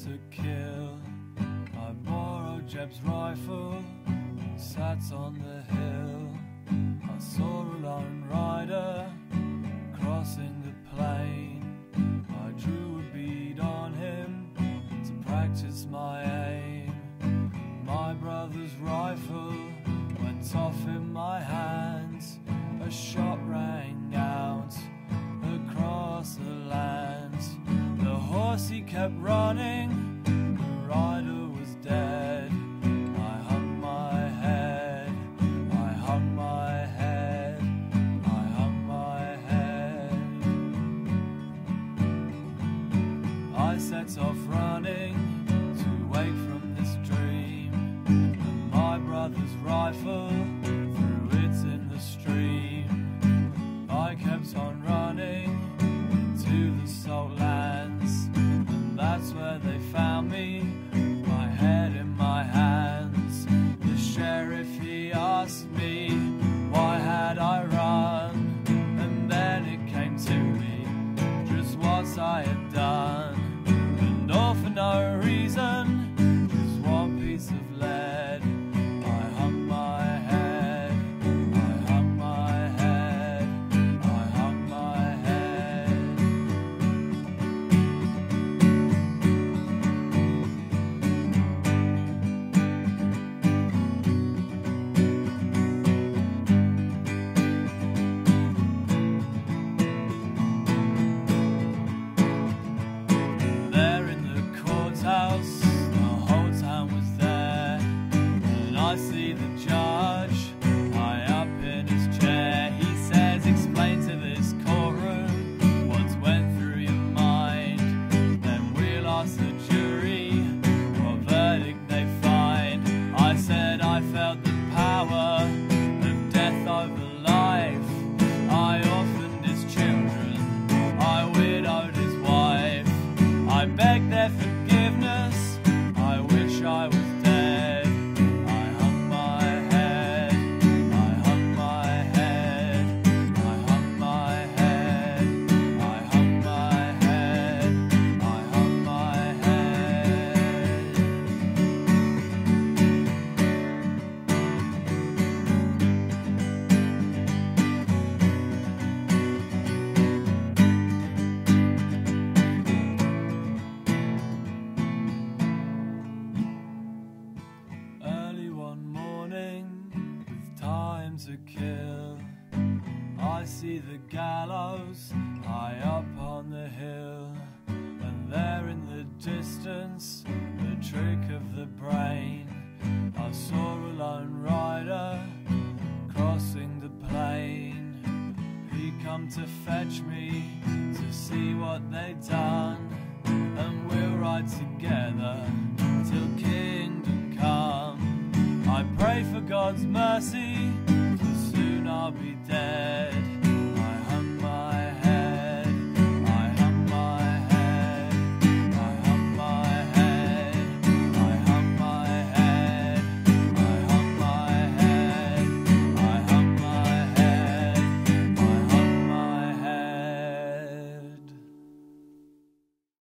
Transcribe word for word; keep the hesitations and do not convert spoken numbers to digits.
to kill. I borrowed Jeb's rifle, sat on the hill. I saw a lone rider crossing the plain. I drew a bead on him to practice my aim. My brother's rifle went off in my hands. A shot rang out across the land. The horse he kept running, the rider was dead. I hung my head, I hung my head, I hung my head. I set off running to wake from this dream, and my brother's rifle threw it in the stream. I kept on running to the salt lands, and that's where they found me, my head in my hands. The sheriff, he asked me why had I run, and then it came to me just what I had done, and all for no reason, just one piece of lead. I hung my head, I hung my head, I hung my head. There in the courthouse, the whole town was there, and I see the judge high up in his chair. He says, explain to this courtroom what went through your mind, then we'll ask the jury what verdict they find. I said I felt the power of death over life. I orphaned his children, I widowed his wife. I begged their forgiveness, I wish I was dead. I hung my head, I hung my head, I hung my head, I hung my head, I hung my head. Early one morning, with time to kill, I see the gallows high up on the hill, and there in the distance, the trick of the brain. I saw a lone rider crossing the plain. He come to fetch me to see what they'd done, and we'll ride together till kingdom come. I pray for God's mercy, for soon I'll be dead.